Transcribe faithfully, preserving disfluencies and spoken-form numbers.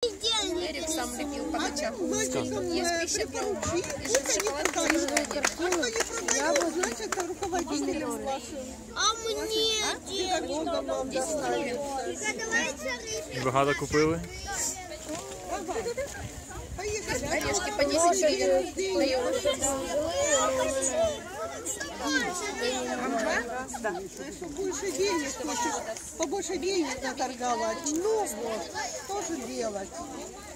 Эрик сам любил по ночам. Есть пища дома. Я бы, значит, руководителем вашим. А мне Педагогом вам доставить. Багато купили? Орешки по десять гривен даем. Знаешь, больше денег хочешь, побольше денег наторговать. Ну вот, тоже делать.